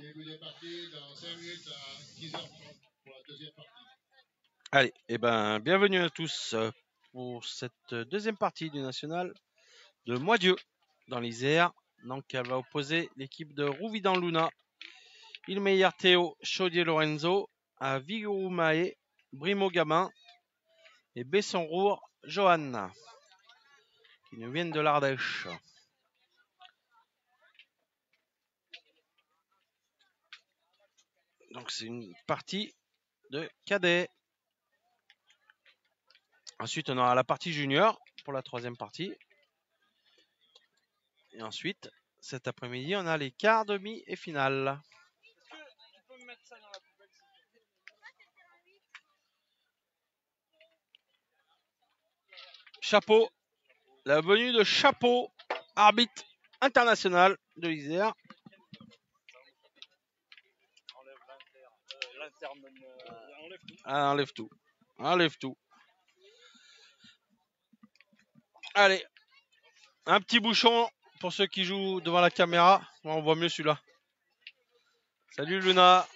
Allez, et ben bienvenue à tous pour cette deuxième partie du national de Moidieu dans l'Isère. Donc elle va opposer l'équipe de Rouvidan Luna, Ilmeyer Théo, Chaudier Lorenzo, à Vigouroumae, Brimo Gabin et Besson-Roure Johanna, qui nous viennent de l'Ardèche. Donc c'est une partie de cadet. Ensuite on aura la partie junior pour la troisième partie. Et ensuite, cet après-midi, on a les quarts, demi et finale. Chapeau, la venue de Chapeau, arbitre international de l'Isère. Enlève tout. Enlève tout. Allez, un petit bouchon pour ceux qui jouent devant la caméra. On voit mieux celui-là. Salut Luna.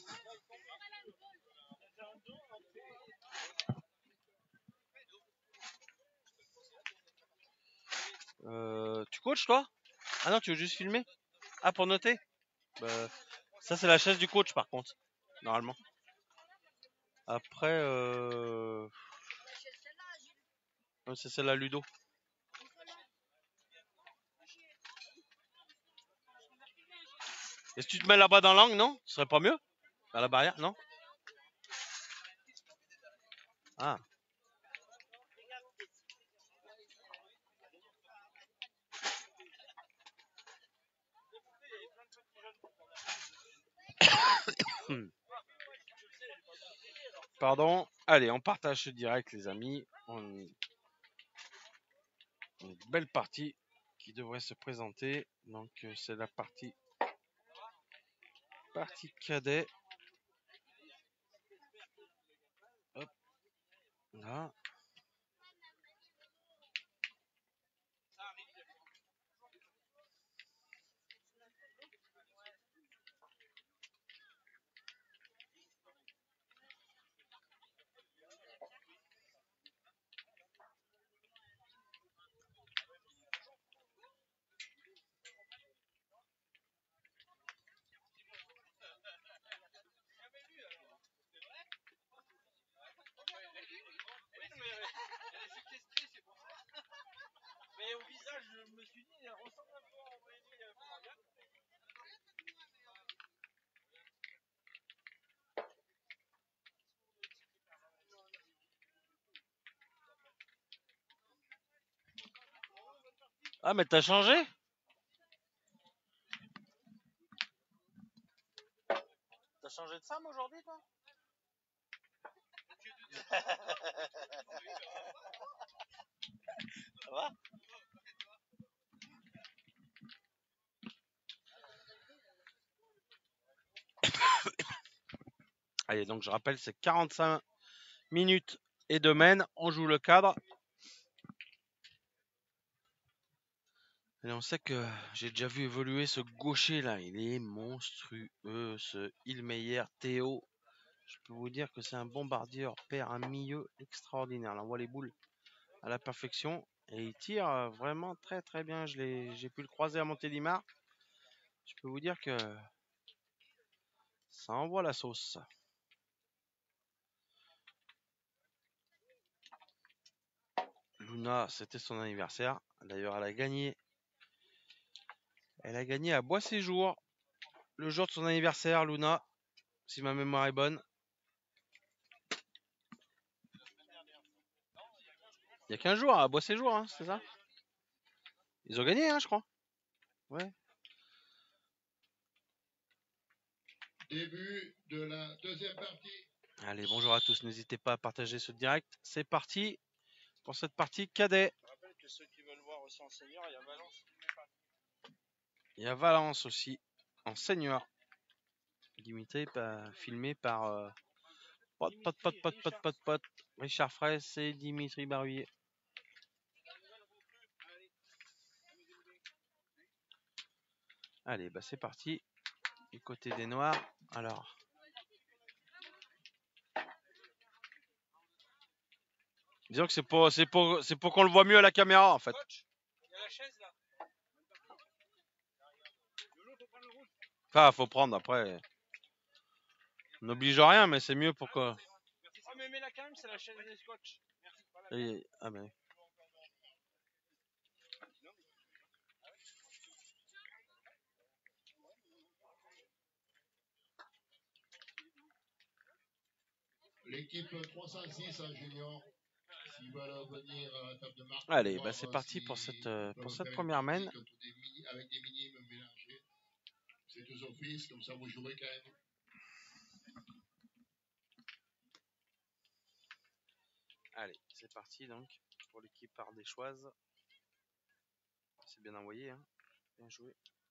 Tu coaches toi? Ah non, tu veux juste filmer? Ah, pour noter? Ça c'est la chaise du coach par contre, normalement. Après, c'est celle-là Ludo. Et si tu te mets là-bas dans l'angle, non? Ce serait pas mieux? À la barrière, non? Ah. Pardon. Allez, on partage ce direct, les amis. Une belle partie qui devrait se présenter. Donc, c'est la partie cadet. Hop. Là. Mais au visage, je me suis dit, elle ressemble un peu à Ah, mais t'as changé? T'as changé de femme aujourd'hui, toi? Ça va? Allez, donc je rappelle, c'est 45 minutes et de mène. On joue le cadre. Et on sait que j'ai déjà vu évoluer ce gaucher là. Il est monstrueux, ce Ilmeyer Théo. Je peux vous dire que c'est un bombardier père, un milieu extraordinaire. Là, on voit les boules à la perfection. Et il tire vraiment très très bien. J'ai pu le croiser à Montélimar. Je peux vous dire que ça envoie la sauce. Luna, c'était son anniversaire. D'ailleurs, elle a gagné. Elle a gagné à Bois-Séjour. Le jour de son anniversaire, Luna. Si ma mémoire est bonne. Il y a 15 jours à Bois-Séjour, hein, c'est ça? Ils ont gagné, hein, je crois. Ouais. Début de la deuxième partie. Allez, bonjour à tous. N'hésitez pas à partager ce direct. C'est parti pour cette partie cadet. Je rappelle que ceux qui veulent voir aussi en senior, il y a Valence. Il y a Valence aussi en senior. Limité, filmé par pote, Richard Fraisse et Dimitri Baruyer. Allez, bah c'est parti. côté des noirs. Alors. Disons que c'est pour qu'on le voit mieux à la caméra en fait. Coach, il y a la chaise là. Enfin, faut prendre après. On n'oblige rien, mais c'est mieux pour que. Oh, mais mets-la quand même, c'est la chaise des scotch. Merci. Pas la Ah ben. L'équipe 306 en junior, s'ils veulent venir à la table de marque. Allez, bah c'est parti pour cette première main. Avec des minimes mélangés. C'est tous offices, comme ça vous jouez quand même. Allez, c'est parti donc pour l'équipe ardéchoise. C'est bien envoyé, hein. Bien joué.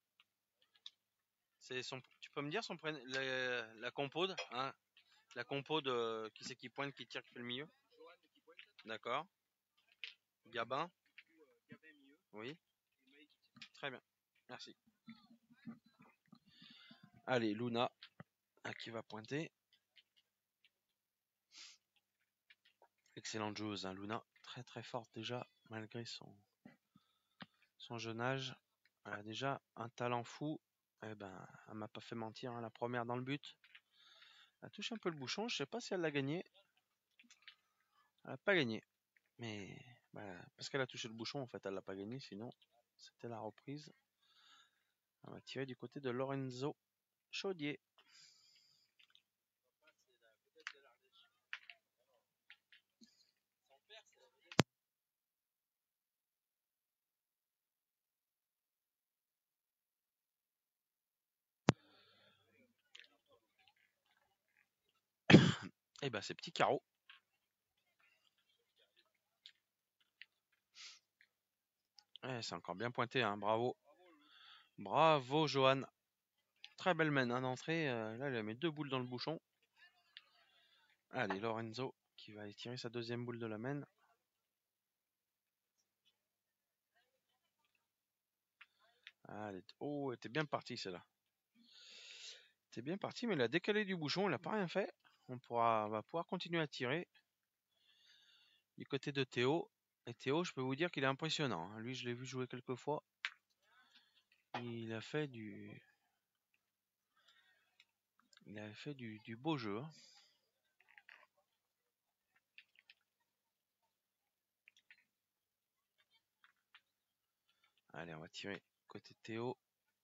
Tu peux me dire son prénom, la compode, hein, la compode, qui c'est qui pointe, qui tire, qui fait le milieu. D'accord. Gabin. Oui. Très bien. Merci. Allez, Luna, qui va pointer. Excellente joueuse, hein, Luna. Très très forte déjà, malgré son jeune âge. Elle a déjà un talent fou. Eh ben, elle m'a pas fait mentir, hein, la première dans le but. Elle touche un peu le bouchon. Je sais pas si elle l'a gagné. Elle n'a pas gagné. Mais bah, parce qu'elle a touché le bouchon, en fait, elle l'a pas gagné. Sinon, c'était la reprise. On va tirer du côté de Lorenzo Chaudier. Et ben, c'est petit carreau. Ouais, c'est encore bien pointé, hein. Bravo. Bravo, Johan. Très belle main, hein, d'entrée. Là, il a mis 2 boules dans le bouchon. Allez, Lorenzo qui va aller tirer sa deuxième boule de la main. Allez. Oh, elle était bien partie celle-là. C'est bien parti, mais il a décalé du bouchon, il n'a pas rien fait. On va pouvoir continuer à tirer. Du côté de Théo. Et Théo, je peux vous dire qu'il est impressionnant, hein. Lui, je l'ai vu jouer quelques fois. Il a fait du beau jeu, hein. Allez, on va tirer côté Théo.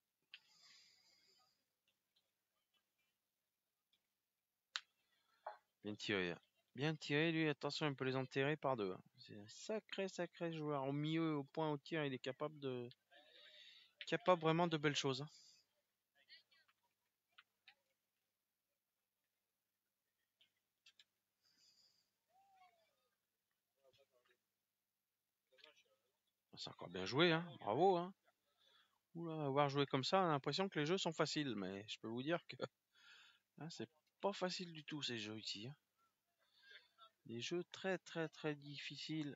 Bien tiré. Bien tiré, lui, attention, il peut les enterrer par deux, hein. C'est un sacré joueur. Au milieu, au point, au tir, il est capable vraiment de belles choses, hein. C'est encore bien joué, hein. Bravo, hein. Oula, avoir joué comme ça, on a l'impression que les jeux sont faciles, mais je peux vous dire que hein, c'est pas facile du tout ces jeux ici, hein. Des jeux très très très difficiles.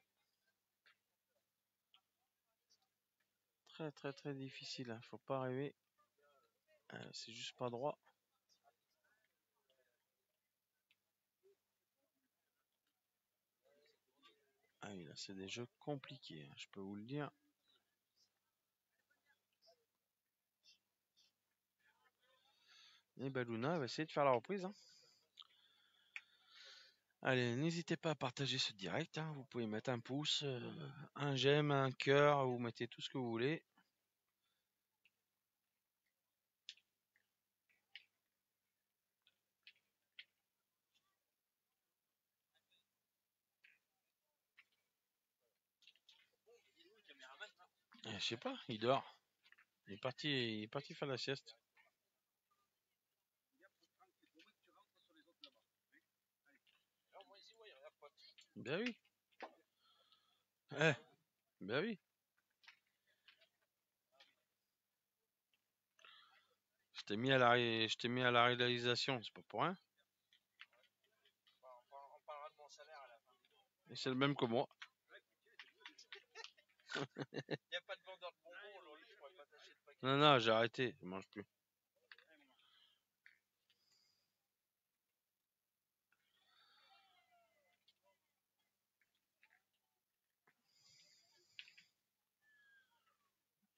Très très très difficiles, hein. Faut pas rêver. C'est juste pas droit. Ah oui, là c'est des jeux compliqués, hein, je peux vous le dire. Et Baluna va essayer de faire la reprise, hein. Allez, n'hésitez pas à partager ce direct, hein. Vous pouvez mettre un pouce, un j'aime, un cœur, vous mettez tout ce que vous voulez. Je sais pas, il dort. Il est parti faire la sieste. Ben oui. Ben oui. Je t'ai mis à la réalisation, c'est pas pour rien. On parlera de mon salaire à la fin. Et c'est le même que moi. Il n'y a pas de vendeur de bonbons aujourd'hui, je pourrais pas t'acheter de paquet. Non, j'ai arrêté, je mange plus.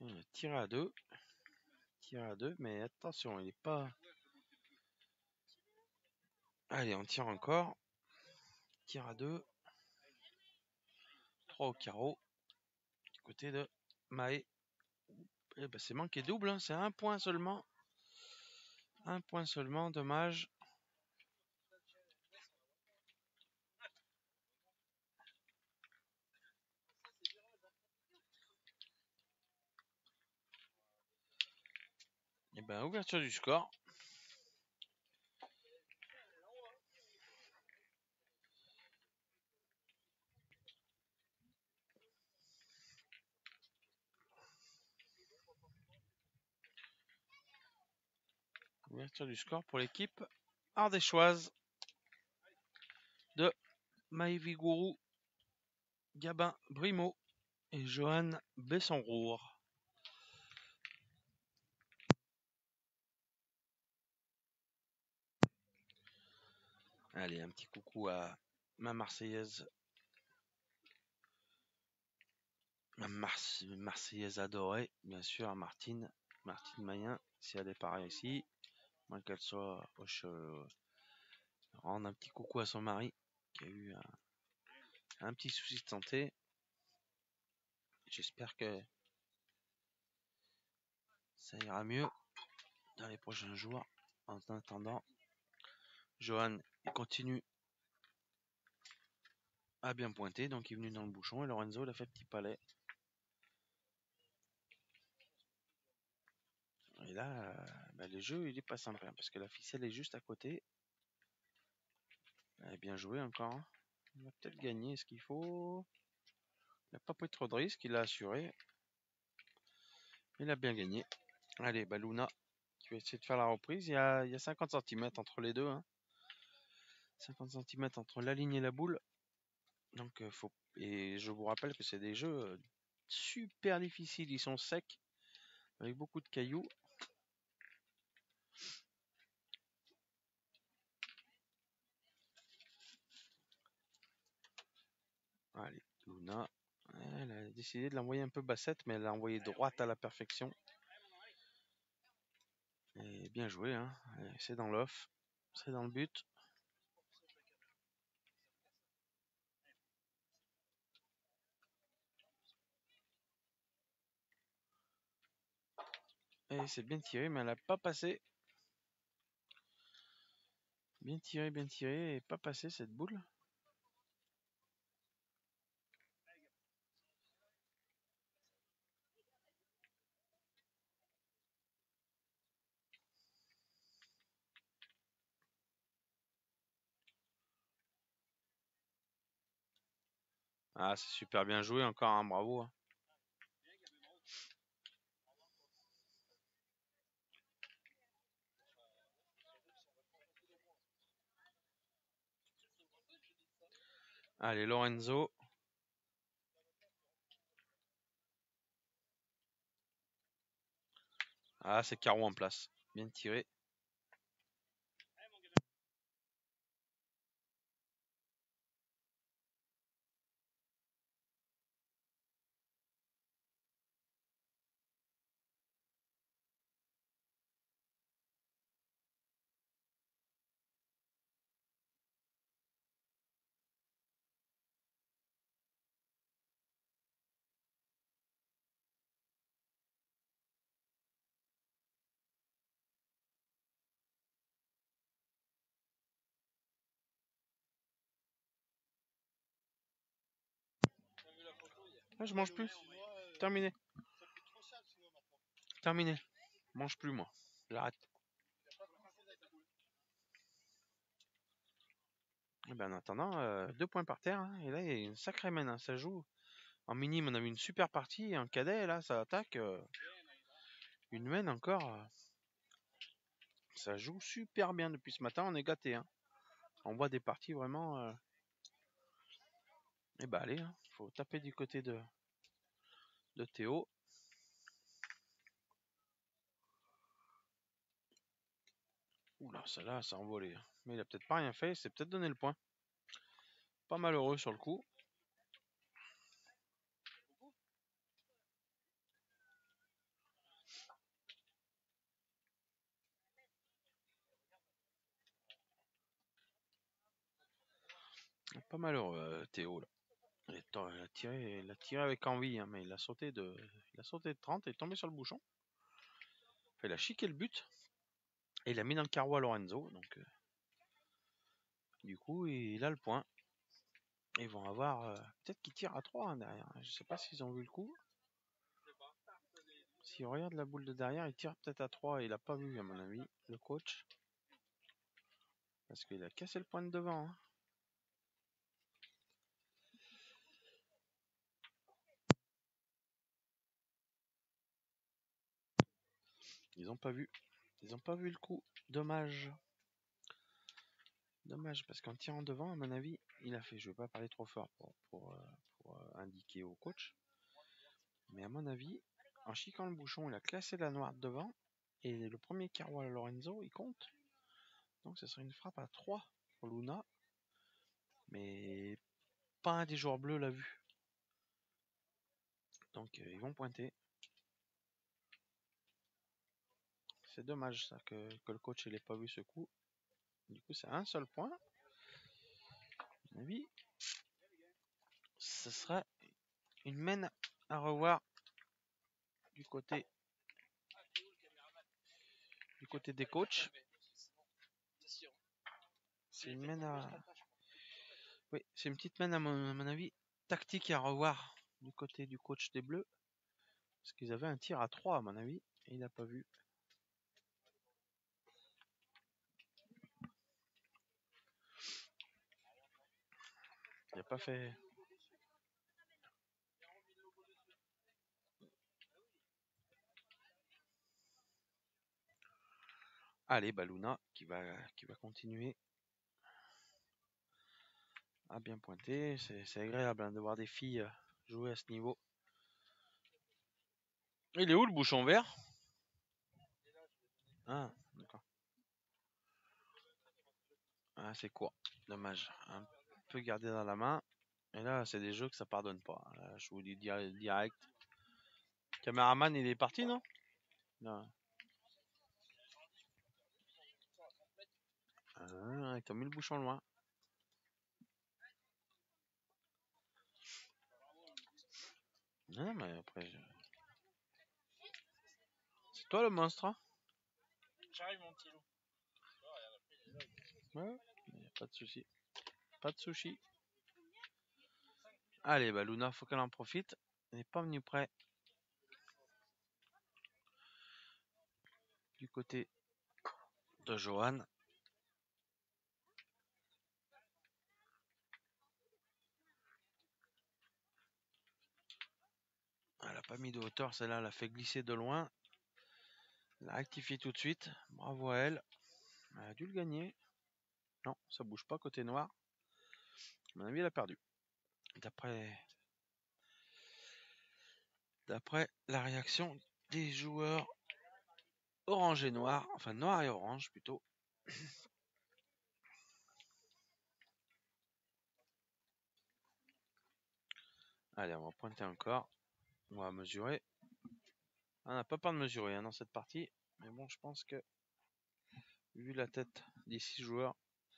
Tiré à 2. Tiré à 2, mais attention, il est pas... Allez, on tire encore. Tir à 2. 3 au carreau. Du côté de Maé. Eh ben, c'est manqué double, hein. C'est un point seulement. Un point seulement, dommage. Et ben, ouverture du score. Ouverture du score pour l'équipe ardéchoise de Maïvigourou, Gabin Brimo et Johan Bessenrour. Allez, un petit coucou à ma Marseillaise. Ma Marseillaise adorée, bien sûr, à Martine Mayen, si elle est par ici. Moins qu'elle soit rendre un petit coucou à son mari qui a eu un petit souci de santé. J'espère que ça ira mieux dans les prochains jours. En attendant, Johan continue à bien pointer, donc il est venu dans le bouchon et Lorenzo il a fait petit palais. Et là, le jeu il est pas simple hein, parce que la ficelle est juste à côté. Bien joué encore. Hein. Il va peut-être gagner ce qu'il faut. Il n'a pas pris trop de risques, il a assuré. Il a bien gagné. Allez, Luna qui va essayer de faire la reprise. Il y a 50 cm entre les deux. Hein. 50 cm entre la ligne et la boule. Donc et je vous rappelle que c'est des jeux super difficiles. Ils sont secs avec beaucoup de cailloux. Allez, Luna. Elle a décidé de l'envoyer un peu bassette, mais elle l'a envoyé droite à la perfection. Et bien joué, hein. C'est dans l'off. C'est dans le but. Et c'est bien tiré, mais elle n'a pas passé. Bien tiré, et pas passé cette boule. Ah, c'est super bien joué encore, hein, bravo. Hein. Allez, Lorenzo. Ah, c'est carreau en place. Bien tiré. Ah, je mange plus. Terminé. Terminé. Je mange plus, moi. J'arrête. Et ben, en attendant, 2 points par terre. Hein, et là, il y a une sacrée mène. Hein, ça joue. En minime, on a eu une super partie. Et en cadet, là, ça attaque. Une mène encore. Ça joue super bien depuis ce matin. On est gâtés. Hein. On voit des parties vraiment. Et bah, allez. Hein, faut taper du côté de Théo. Oula, celle-là, ça a envolé. Mais il a peut-être pas rien fait. C'est peut-être donné le point. Pas malheureux sur le coup. pas malheureux, Théo, là. Il a tiré avec envie, hein, mais il a sauté de 30 et est tombé sur le bouchon. Enfin, il a chiqué le but et il a mis dans le carreau à Lorenzo. Donc, du coup, il a le point. Ils vont avoir. Peut-être qu'ils tirent à 3 hein, derrière. Je sais pas s'ils ont vu le coup. Si on regarde la boule de derrière, il tire peut-être à 3. Il a pas vu, à mon avis, le coach. Parce qu'il a cassé le point de devant. Hein. Ils ont pas vu. Ils ont pas vu le coup. Dommage. Dommage, parce qu'en tirant devant, à mon avis, il a fait. Je vais pas parler trop fort pour indiquer au coach. Mais à mon avis, en chiquant le bouchon, il a classé la noire de devant. Et le premier carreau à Lorenzo, il compte. Donc ce serait une frappe à 3 pour Luna. Mais pas un des joueurs bleus l'a vu. Donc ils vont pointer. C'est dommage ça que le coach n'ait pas vu ce coup. Du coup c'est un seul point. À mon avis, ce serait une mène à revoir du côté des coachs. C'est une mène à... Oui, c'est une petite mène à mon avis tactique à revoir du côté du coach des Bleus. Parce qu'ils avaient un tir à 3 à mon avis et il n'a pas vu. Il n'a pas fait... Allez, Baluna qui va continuer à bien pointer. C'est agréable hein, de voir des filles jouer à ce niveau. Il est où le bouchon vert? Ah, d'accord. Ah, c'est court. Dommage. Un peu gardé dans la main. Et là, c'est des jeux que ça pardonne pas. Là, je vous dis direct. Caméraman, il est parti, non? Non. Ah, ils t'ont mis le bouchon loin. Non, mais après... C'est toi le monstre, hein? J'arrive, mon petit loup. Ouais, pas de souci. Pas de sushi. Allez, bah Luna, faut qu'elle en profite. Elle n'est pas venue près. Du côté de Johan. Elle a pas mis de hauteur, celle-là, elle a fait glisser de loin. Elle a rectifié tout de suite. Bravo à elle. Elle a dû le gagner. Non, ça bouge pas côté noir. À mon avis, elle a perdu. D'après la réaction des joueurs orange et noir, enfin noir et orange plutôt. Allez, on va pointer encore. On va mesurer. On n'a pas peur de mesurer hein, dans cette partie. Mais bon, je pense que vu la tête des 6 joueurs,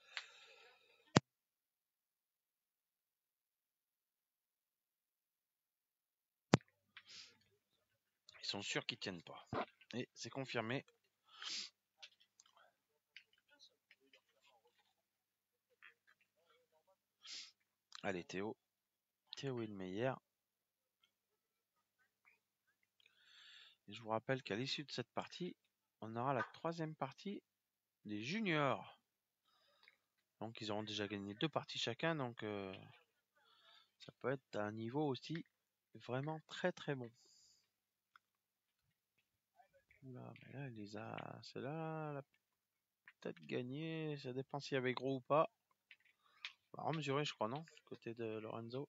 ils sont sûrs qu'ils tiennent pas. Et c'est confirmé. Allez, Théo est le meilleur. Et je vous rappelle qu'à l'issue de cette partie, on aura la 3e partie des juniors. Donc ils auront déjà gagné 2 parties chacun. Donc ça peut être un niveau aussi vraiment très très bon. Oula, mais là, il les a. Celle-là, elle a peut-être gagné. Ça dépend s'il y avait gros ou pas. On va mesurer, je crois, non? Côté de Lorenzo.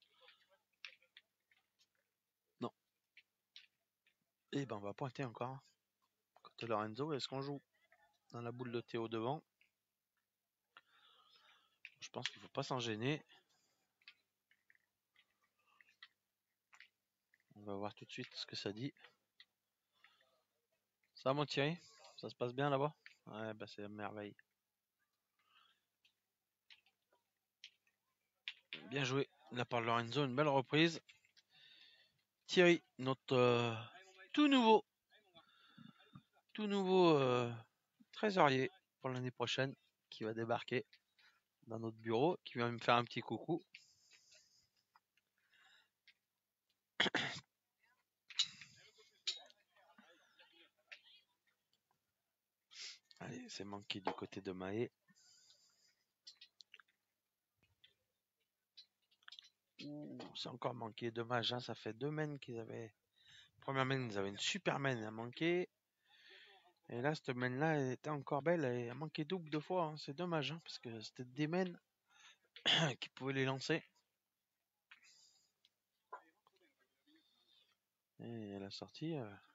Non. Et ben, on va pointer encore. Côté Lorenzo, est-ce qu'on joue dans la boule de Théo devant? Je pense qu'il faut pas s'en gêner. On va voir tout de suite ce que ça dit. Ça va, mon Thierry? Ça se passe bien là-bas? Ouais, bah c'est merveille. Bien joué de la part de Lorenzo, une belle reprise. Thierry, notre tout nouveau trésorier pour l'année prochaine, qui va débarquer dans notre bureau, qui va me faire un petit coucou. Allez, c'est manqué du côté de Mahé. C'est encore manqué, dommage, hein, ça fait 2 mains qu'ils avaient. Première main, ils avaient une super main à manquer. Et là, cette main-là, elle était encore belle, elle a manqué double 2 fois, hein. C'est dommage, hein, parce que c'était des mains qui pouvaient les lancer. Et la sortie.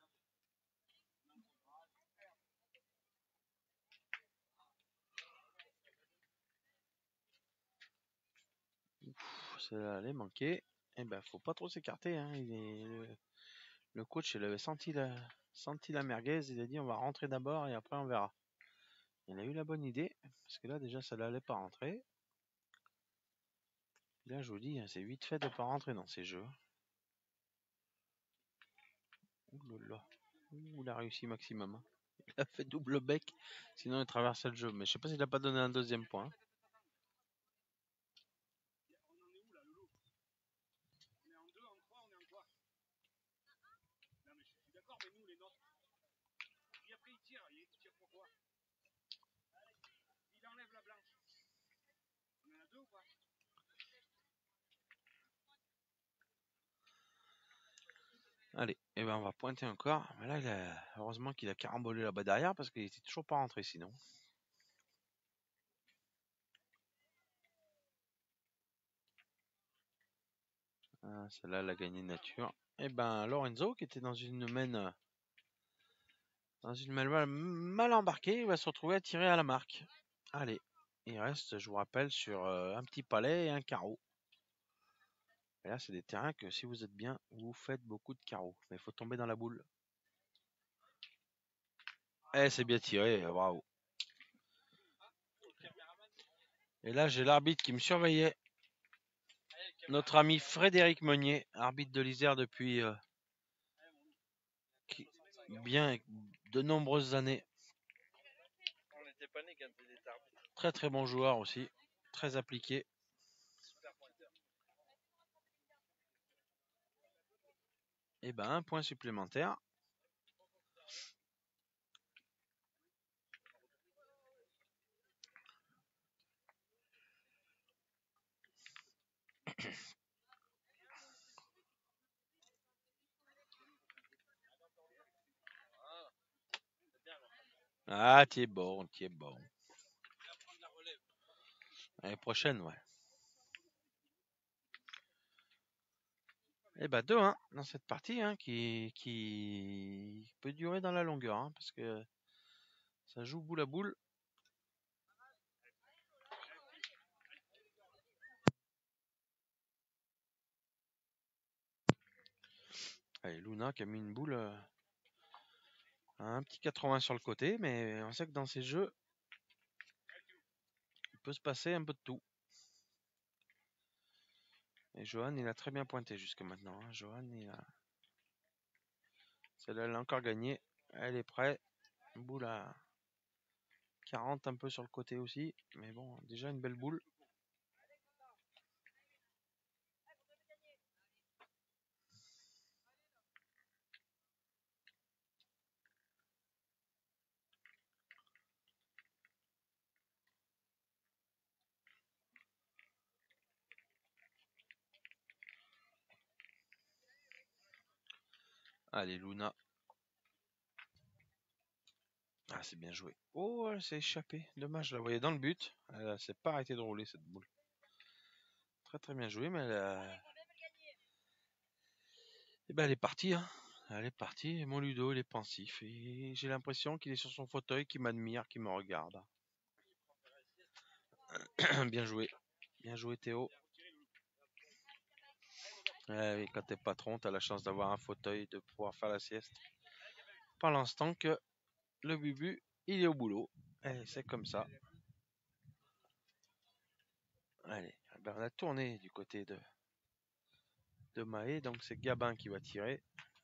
Ça allait manquer. Et ben, faut pas trop s'écarter, hein. Le coach, il avait senti la merguez. Il a dit on va rentrer d'abord et après on verra. Il a eu la bonne idée, parce que là, déjà, ça n'allait pas rentrer. Là, je vous dis, c'est vite fait de pas rentrer dans ces jeux. Ouh là là. Ouh, il a réussi maximum, hein. Il a fait double bec, sinon il traversait le jeu. Mais je sais pas s'il a pas donné un deuxième point. Allez, et ben on va pointer encore. Mais là, heureusement qu'il a carambolé là-bas derrière parce qu'il était toujours pas rentré sinon. Ah, celle-là, elle a gagné nature. Et ben Lorenzo, qui était dans une main mal embarquée, il va se retrouver à tirer à la marque. Allez, il reste, je vous rappelle, sur un petit palais et un carreau. Et là, c'est des terrains que si vous êtes bien, vous faites beaucoup de carreaux. Mais il faut tomber dans la boule. Eh, c'est bien tiré, bravo. Et là, j'ai l'arbitre qui me surveillait. Notre ami Frédéric Meunier, arbitre de l'Isère depuis bien de nombreuses années. On n'était pas né quand il était arbitre. Très très bon joueur aussi, très appliqué. Et ben un point supplémentaire. Ah, t'es bon, t'es bon. L'année prochaine, ouais. Et ben 2-1 dans cette partie, hein, qui peut durer dans la longueur, hein, parce que ça joue boule à boule. Allez, Luna qui a mis une boule un petit 80 sur le côté, mais on sait que dans ces jeux, il peut se passer un peu de tout. Et Johan, il a très bien pointé jusque maintenant, hein. Johan, celle-là, elle a encore gagné. Elle est prête. Boule à 40 un peu sur le côté aussi. Mais bon, déjà une belle boule. Allez, Luna. Ah, c'est bien joué. Oh, elle s'est échappée. Dommage, je la voyais dans le but. Elle s'est pas arrêtée de rouler cette boule. Très très bien joué, mais elle est partie, hein. Elle est partie. Et mon Ludo, il est pensif. Et j'ai l'impression qu'il est sur son fauteuil, qu'il m'admire, qu'il me regarde. Bien joué. Bien joué, Théo. Oui, quand t'es patron, t'as la chance d'avoir un fauteuil, de pouvoir faire la sieste. Pour l'instant que le Bubu, il est au boulot. Et c'est comme ça. Allez, Ben, on a tourné du côté de Mahé, donc c'est Gabin qui va tirer.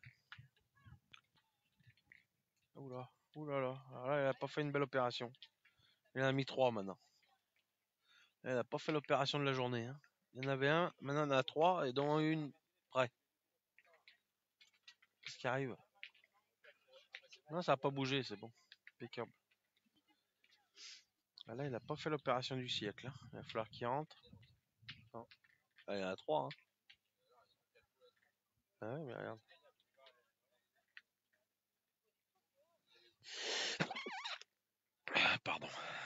Oula, oulala. Alors là, il a pas fait une belle opération. Il en a mis 3 maintenant. Il n'a pas fait l'opération de la journée. Hein. Il y en avait un, maintenant il en a 3 et dont une près. Qu'est-ce qui arrive? Non, ça n'a pas bougé, c'est bon. Impeccable. Là, il n'a pas fait l'opération du siècle. Hein. Il va falloir qu'il rentre. Non. Ah, il y en a 3. Hein. Ah ouais, mais regarde. Pardon.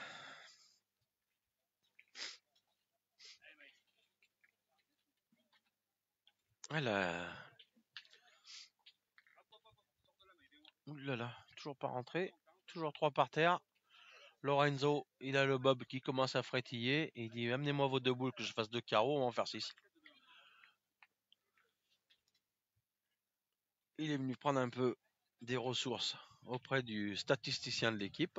Là. Oulala, toujours pas rentré. Toujours 3 par terre. Lorenzo, il a le bob qui commence à frétiller. Et il dit amenez-moi vos 2 boules que je fasse 2 carreaux, on va en faire 6. Il est venu prendre un peu des ressources auprès du statisticien de l'équipe.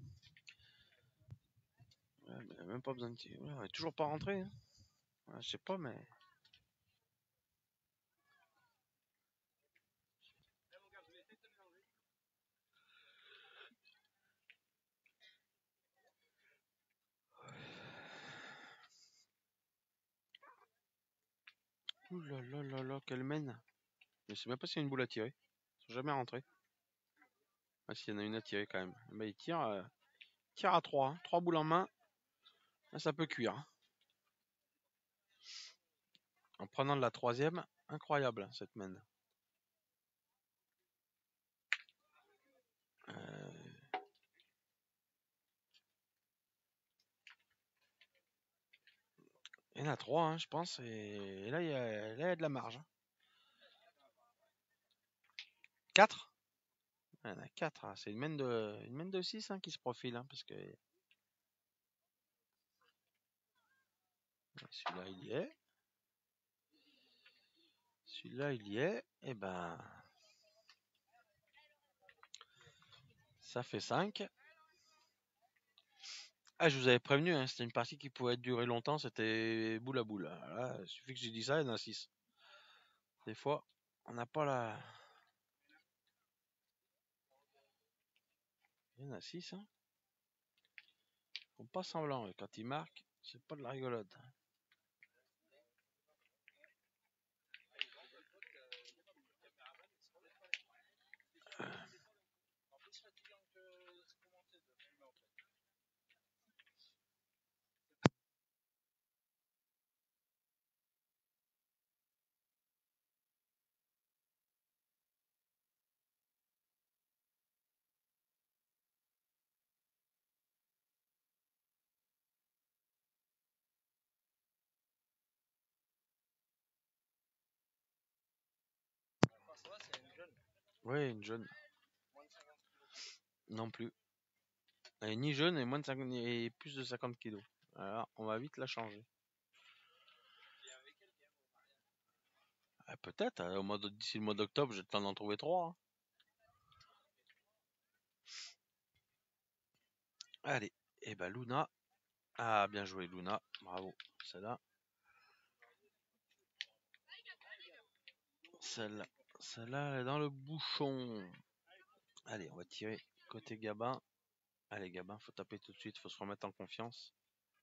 Il n'a même pas besoin de tirer. Il n'est toujours pas rentré. Hein. Je sais pas, mais. Ouh là là là là, quelle mène. Je sais même pas s'il y a une boule à tirer. Ils sont jamais rentrés. Ah, s'il y en a une à tirer quand même. Bah, il tire à 3. Hein. 3 boules en main. Là, ça peut cuire. Hein. En prenant de la 3e, incroyable cette mène. Il y en a 3, hein, je pense. Et là, il y a de la marge. 4 ? Il y en a 4. Hein. C'est une mène de 6 hein, qui se profile. Hein, parce que celui-là, il y est. Celui-là, il y est. Et ben, ça fait 5. Ah, je vous avais prévenu, hein, c'était une partie qui pouvait durer longtemps, c'était boule à boule. Là, il suffit que j'ai dit ça, il y en a 6. Des fois, on n'a pas la... Il y en a 6, hein. Ils font pas semblant, quand ils marquent, c'est pas de la rigolade. Oui, une jeune. Non plus. Elle est ni jeune et moins de 50, et plus de 50 kilos. Alors, on va vite la changer. Ah, peut-être, d'ici le mois d'octobre, j'ai le temps d'en trouver 3. Hein. Allez, et ben Luna. Ah, bien joué Luna, bravo. Celle-là. Celle-là, elle est dans le bouchon. Allez, on va tirer côté Gabin. Allez, Gabin, faut taper tout de suite, faut se remettre en confiance.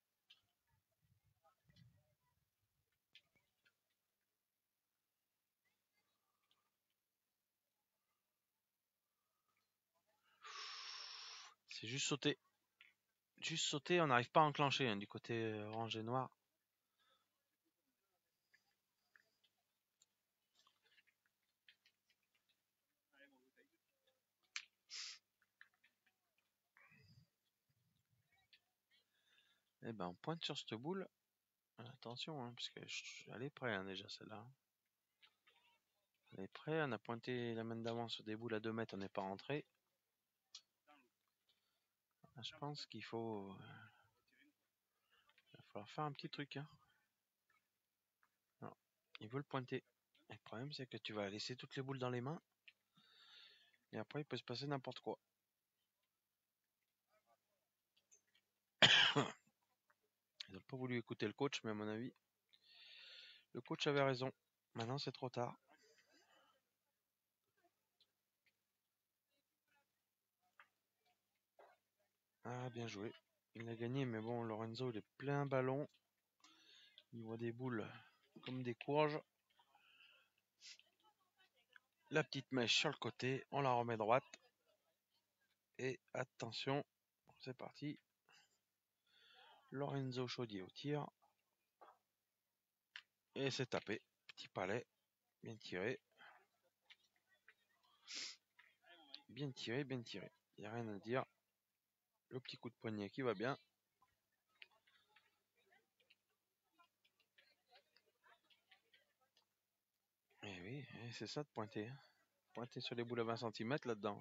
C'est juste sauter. Juste sauter, on n'arrive pas à enclencher hein, du côté orange et noir. Eh ben, on pointe sur cette boule. Attention, hein, parce que elle est prête hein, déjà celle-là. Elle est prête, on a pointé la main d'avant sur des boules à 2 mètres, on n'est pas rentré. Là, je pense qu'il faut... il va falloir faire un petit truc. Hein. Non, il veut le pointer. Et le problème, c'est que tu vas laisser toutes les boules dans les mains. Et après, il peut se passer n'importe quoi. pas voulu écouter le coach, mais à mon avis, le coach avait raison. Maintenant, c'est trop tard. Ah, bien joué. Il a gagné, mais bon, Lorenzo, il est plein ballon. Il voit des boules comme des courges. La petite mèche sur le côté, on la remet droite. Et attention, c'est parti. Lorenzo Chaudier au tir. Et c'est tapé. Petit palais. Bien tiré. Bien tiré, bien tiré. Il n'y a rien à dire. Le petit coup de poignet qui va bien. Et oui, c'est ça de pointer. Pointer sur les boules à 20 cm là-dedans.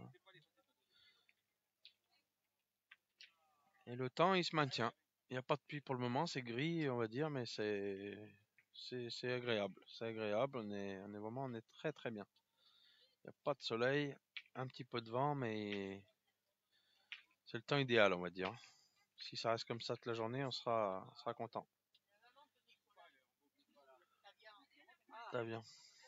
Et le temps, il se maintient. Il n'y a pas de pluie pour le moment, c'est gris, on va dire, mais c'est agréable. C'est agréable, on est très très bien. Il n'y a pas de soleil, un petit peu de vent, mais c'est le temps idéal, on va dire. Si ça reste comme ça toute la journée, on sera content. Très bien.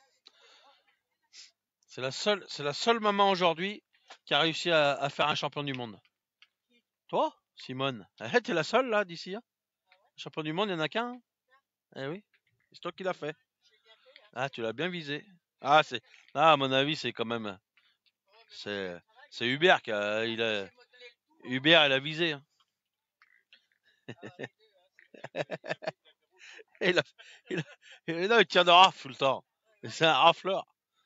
C'est la seule maman aujourd'hui qui a réussi à faire un champion du monde. Toi, Simone, t'es la seule là d'ici. Hein, champion du monde, il n'y en a qu'un. Hein. Eh oui, c'est toi qui l'as fait. Ah, tu l'as bien visé. Ah, à mon avis, c'est quand même, c'est Hubert Hubert, il a visé. Hein. il, a, il tire de rafle tout le temps. C'est un rafleur.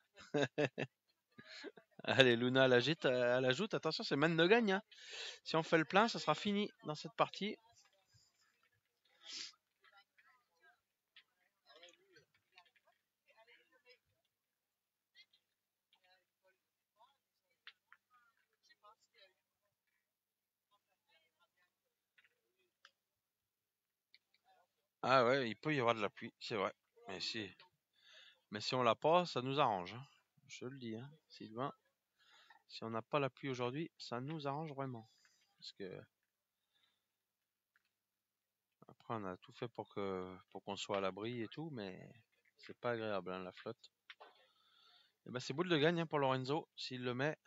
Allez, Luna, elle ajoute. Attention, c'est Man de gagne. Hein. Si on fait le plein, ça sera fini dans cette partie. Ah ouais, il peut y avoir de la pluie, c'est vrai. Mais si on l'a pas, ça nous arrange. Hein. Je le dis, hein, Sylvain. Si on n'a pas la pluie aujourd'hui, ça nous arrange vraiment. Parce que après, on a tout fait pour qu'on soit à l'abri et tout, mais c'est pas agréable, hein, la flotte. Et ben, c'est boule de gagne hein, pour Lorenzo, s'il le met.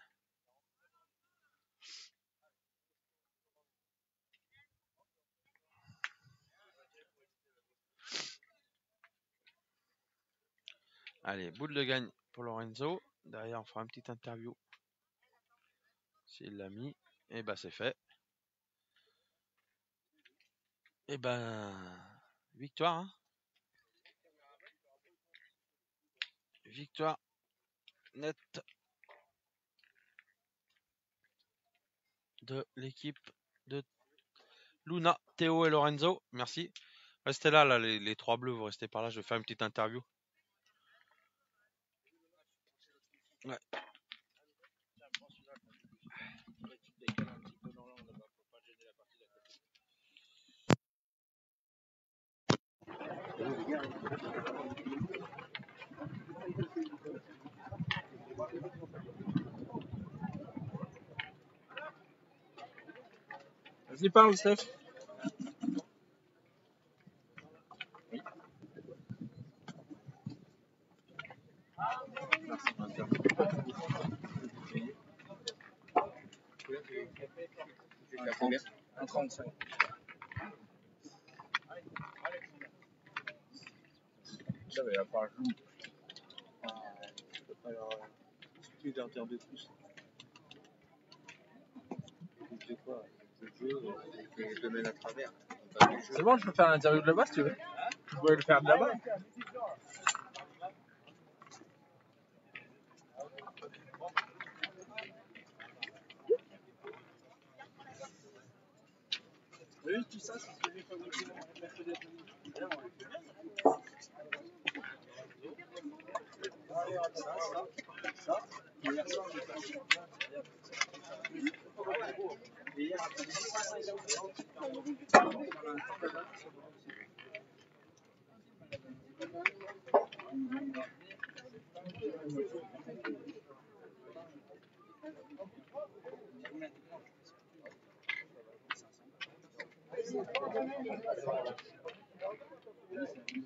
Allez, boule de gagne pour Lorenzo. Derrière, on fera une petite interview. S'il l'a mis, et ben c'est fait. Et ben, victoire. Hein. Victoire nette de l'équipe de Luna, Théo et Lorenzo. Merci. Restez là, les trois bleus, vous restez par là. Je vais faire une petite interview. Ouais. Vas-y, parle, Steph. Oui. Merci. Un 35. Ça va pas le jour. Je peux pas leur dire de plus. C'est quoi? Le jeu, je le mène à travers. C'est bon, je peux faire l'interview de là-bas si tu veux. Je pourrais le faire de là-bas. Oui, tout ça, c'est ce que j'ai fait mercredi après-midi. Ça. Hier soir, j'ai fait et hier après-midi,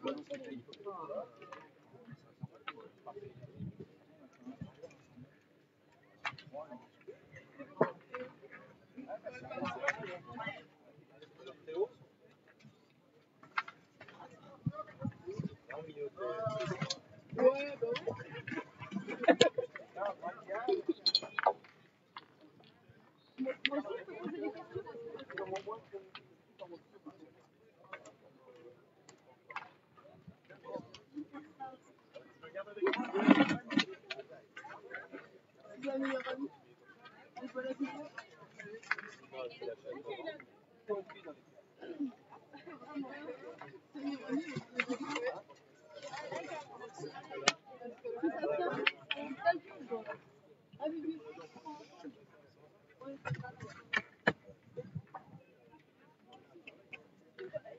Anniversaire ?